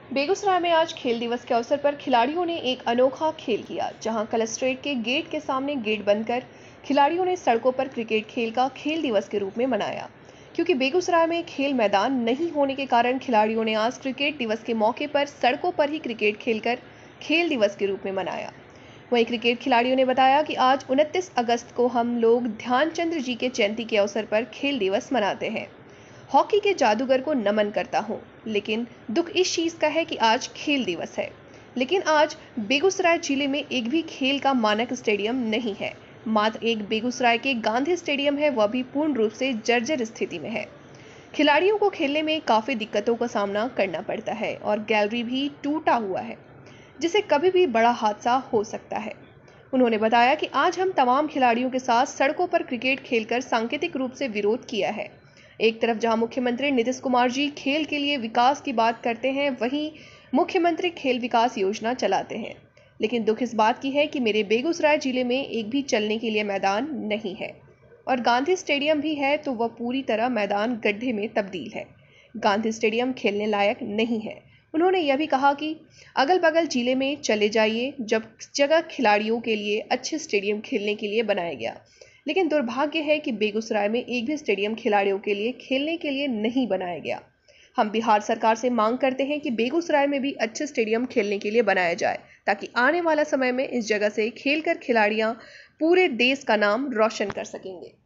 बेगूसराय में आज खेल दिवस के अवसर पर खिलाड़ियों ने एक अनोखा खेल किया, जहां कलेक्ट्रेट के गेट के सामने गेट बंद कर खिलाड़ियों ने सड़कों पर क्रिकेट खेल का खेल दिवस के रूप में मनाया। क्योंकि बेगूसराय में खेल मैदान नहीं होने के कारण खिलाड़ियों ने आज क्रिकेट दिवस के मौके पर सड़कों पर ही क्रिकेट खेलकर खेल दिवस के रूप में मनाया। वहीं क्रिकेट खिलाड़ियों ने बताया कि आज 29 अगस्त को हम लोग ध्यानचंद जी के जयंती के अवसर पर खेल दिवस मनाते हैं। हॉकी के जादूगर को नमन करता हूं, लेकिन दुख इस चीज का है कि आज खेल दिवस है, लेकिन आज बेगूसराय जिले में एक भी खेल का मानक स्टेडियम नहीं है। मात्र एक बेगूसराय के गांधी स्टेडियम है, वह भी पूर्ण रूप से जर्जर स्थिति में है। खिलाड़ियों को खेलने में काफी दिक्कतों का सामना करना पड़ता है और गैलरी भी टूटा हुआ है, जिसे कभी भी बड़ा हादसा हो सकता है। उन्होंने बताया कि आज हम तमाम खिलाड़ियों के साथ सड़कों पर क्रिकेट खेलकर सांकेतिक रूप से विरोध किया है। एक तरफ जहां मुख्यमंत्री नीतीश कुमार जी खेल के लिए विकास की बात करते हैं, वहीं मुख्यमंत्री खेल विकास योजना चलाते हैं, लेकिन दुख इस बात की है कि मेरे बेगूसराय जिले में एक भी चलने के लिए मैदान नहीं है और गांधी स्टेडियम भी है तो वह पूरी तरह मैदान गड्ढे में तब्दील है। गांधी स्टेडियम खेलने लायक नहीं है। उन्होंने यह भी कहा कि अगल बगल जिले में चले जाइए, जब जगह खिलाड़ियों के लिए अच्छे स्टेडियम खेलने के लिए बनाया गया, लेकिन दुर्भाग्य है कि बेगूसराय में एक भी स्टेडियम खिलाड़ियों के लिए खेलने के लिए नहीं बनाया गया। हम बिहार सरकार से मांग करते हैं कि बेगूसराय में भी अच्छे स्टेडियम खेलने के लिए बनाया जाए, ताकि आने वाला समय में इस जगह से खेलकर खिलाड़ियां पूरे देश का नाम रोशन कर सकेंगे।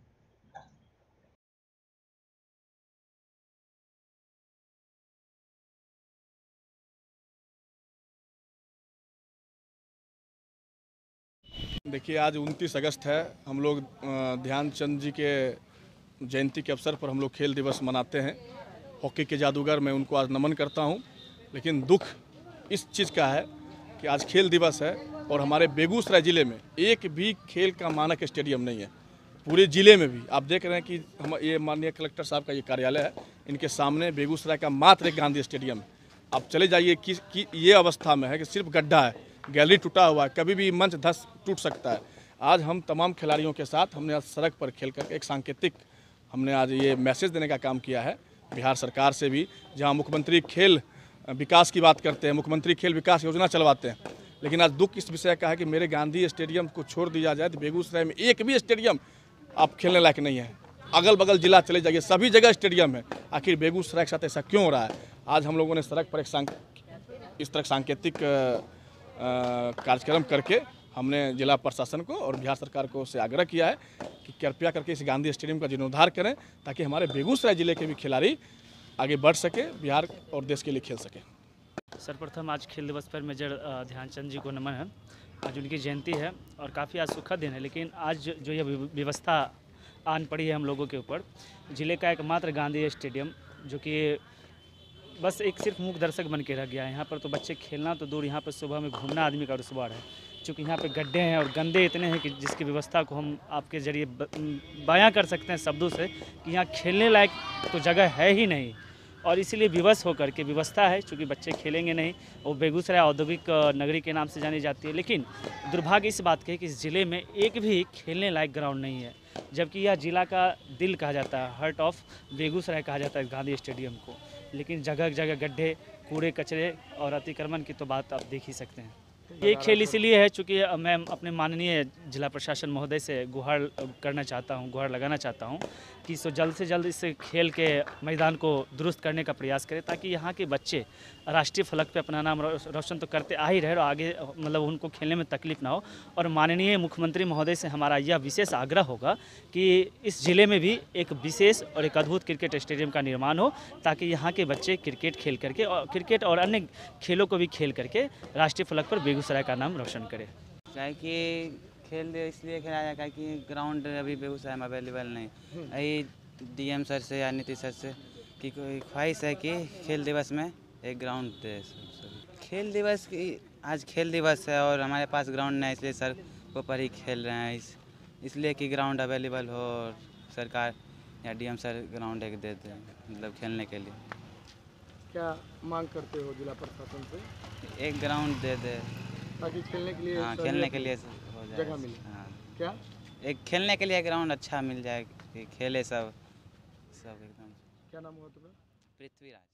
देखिए, आज 29 अगस्त है। हम लोग ध्यानचंद जी के जयंती के अवसर पर हम लोग खेल दिवस मनाते हैं। हॉकी के जादूगर, मैं उनको आज नमन करता हूं। लेकिन दुख इस चीज़ का है कि आज खेल दिवस है और हमारे बेगूसराय ज़िले में एक भी खेल का मानक स्टेडियम नहीं है। पूरे ज़िले में भी आप देख रहे हैं कि हम ये माननीय कलेक्टर साहब का ये कार्यालय है, इनके सामने बेगूसराय का मात्र एक गांधी स्टेडियम है। आप चले जाइए कि ये अवस्था में है कि सिर्फ गड्ढा है, गैलरी टूटा हुआ है, कभी भी मंच धस टूट सकता है। आज हम तमाम खिलाड़ियों के साथ हमने आज सड़क पर खेल कर एक सांकेतिक हमने आज ये मैसेज देने का काम किया है बिहार सरकार से भी। जहां मुख्यमंत्री खेल विकास की बात करते हैं, मुख्यमंत्री खेल विकास योजना चलवाते हैं, लेकिन आज दुख इस विषय का है कि मेरे गांधी स्टेडियम को छोड़ दिया जाए तो बेगूसराय में एक भी स्टेडियम आप खेलने लायक नहीं है। अगल बगल जिला चले जाइए, सभी जगह स्टेडियम है। आखिर बेगूसराय के साथ ऐसा क्यों हो रहा है? आज हम लोगों ने सड़क पर इस तरह सांकेतिक कार्यक्रम करके हमने जिला प्रशासन को और बिहार सरकार को से आग्रह किया है कि कृपया करके इस गांधी स्टेडियम का जीर्णोद्धार करें, ताकि हमारे बेगूसराय जिले के भी खिलाड़ी आगे बढ़ सके, बिहार और देश के लिए खेल सके। सर्वप्रथम आज खेल दिवस पर मेजर ध्यानचंद जी को नमन है। आज उनकी जयंती है और काफ़ी आज सुखद दिन है, लेकिन आज जो यह व्यवस्था आन पड़ी है हम लोगों के ऊपर, ज़िले का एकमात्र गांधी स्टेडियम जो कि बस एक सिर्फ मूक दर्शक बन के रह गया है। यहाँ पर तो बच्चे खेलना तो दूर, यहाँ पर सुबह में घूमना आदमी का दुश्वार है, क्योंकि यहाँ पे गड्ढे हैं और गंदे इतने हैं कि जिसकी व्यवस्था को हम आपके ज़रिए बयां कर सकते हैं शब्दों से कि यहाँ खेलने लायक तो जगह है ही नहीं। और इसीलिए विवश होकर के व्यवस्था है, चूँकि बच्चे खेलेंगे नहीं। और बेगूसराय औद्योगिक नगरी के नाम से जानी जाती है, लेकिन दुर्भाग्य इस बात के है कि इस ज़िले में एक भी खेलने लायक ग्राउंड नहीं है, जबकि यह जिला का दिल कहा जाता है, हार्ट ऑफ बेगूसराय कहा जाता है गांधी स्टेडियम को। लेकिन जगह जगह गड्ढे, कूड़े कचरे और अतिक्रमण की तो बात आप देख ही सकते हैं। ये खेल इसीलिए है चूँकि मैं अपने माननीय जिला प्रशासन महोदय से गुहार करना चाहता हूँ, गुहार लगाना चाहता हूँ कि सो जल्द से जल्द इस खेल के मैदान को दुरुस्त करने का प्रयास करें, ताकि यहाँ के बच्चे राष्ट्रीय फलक पे अपना नाम रोशन तो करते आ ही रहे और आगे मतलब उनको खेलने में तकलीफ ना हो। और माननीय मुख्यमंत्री महोदय से हमारा यह विशेष आग्रह होगा कि इस ज़िले में भी एक विशेष और एक अद्भुत क्रिकेट स्टेडियम का निर्माण हो, ताकि यहाँ के बच्चे क्रिकेट खेल करके और क्रिकेट और अन्य खेलों को भी खेल करके राष्ट्रीय फलक पर बेगूसराय का नाम रोशन करे। क्या कि खेल इसलिए खेला जाएगा कि ग्राउंड अभी बेगूसराय में अवेलेबल नहीं। यही डीएम सर से या नीतीश सर से कि कोई ख्वाहिश है कि खेल दिवस में एक ग्राउंड दे। खेल दिवस की आज खेल दिवस है और हमारे पास ग्राउंड नहीं, इसलिए सर को पर ही खेल रहे हैं। इसलिए कि ग्राउंड अवेलेबल हो और सरकार या डीएम सर ग्राउंड एक दे दें, मतलब खेलने के लिए। क्या मांग करते हो जिला प्रशासन से? एक ग्राउंड दे दे ताकि खेलने के लिए, हाँ खेलने के लिए हो जाए, जगह मिले। हाँ क्या एक खेलने के लिए ग्राउंड अच्छा मिल जाए कि खेले सब एकदम। क्या नाम हुआ तुम्हें? पृथ्वीराज।